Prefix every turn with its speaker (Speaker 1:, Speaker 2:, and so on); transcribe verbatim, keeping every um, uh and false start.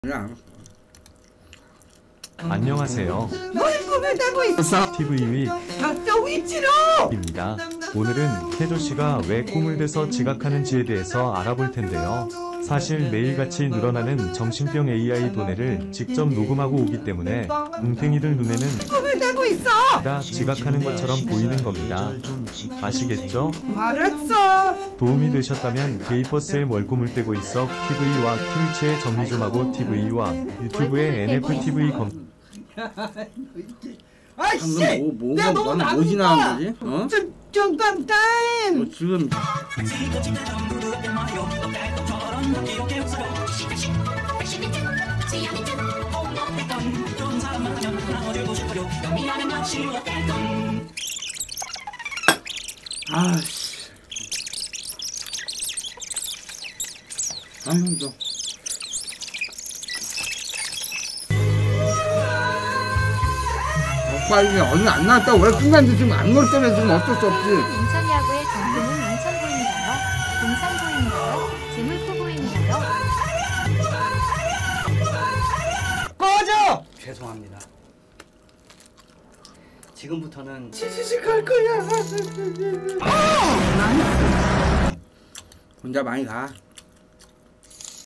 Speaker 1: 그냥
Speaker 2: 안녕하세요.
Speaker 3: 뭘 꿈을 따고 있어?
Speaker 2: 티브이
Speaker 3: 각자 위치로!
Speaker 2: 입니다. 오늘은 캐조씨가 왜 꿈을 대서 지각하는지에 대해서 알아볼 텐데요. 사실 매일같이 늘어나는 정신병 에이아이 도내를 직접 녹음하고 오기 때문에 뭉탱이들 눈에는
Speaker 3: 꿈을 따고 있어!
Speaker 2: 다 지각하는 것처럼 보이는 겁니다. 아시겠죠?
Speaker 3: 알았어!
Speaker 2: 도움이 되셨다면 게이퍼스의 뭘 꿈을 떼고 있어 티브이와 트위치의 정리 좀 하고 티브이와 유튜브의 엔에프티브이 검
Speaker 3: 아이씨!
Speaker 1: 방금 뭐
Speaker 3: 내가
Speaker 1: 뭐가
Speaker 3: 너무
Speaker 1: 너는
Speaker 3: 많은
Speaker 1: 뭐 지나간
Speaker 3: 거야.
Speaker 1: 거지? 어?
Speaker 3: 좀, 잠깐 타임!
Speaker 1: 어, 지금 아씨 아 힘들어. 오빠 이게 얼마 안 나왔다고 왜 끝났는데 지금 안 놀 때문에 지금 어쩔 수 없지.
Speaker 4: 인천 야구의 정수는 인천 보인가요? 동산 보인가요? 재물포 보인가요?
Speaker 3: 꺼져!
Speaker 5: 죄송합니다. 지금부터는
Speaker 3: 지지직 할 거야.
Speaker 1: 혼자 많이 가.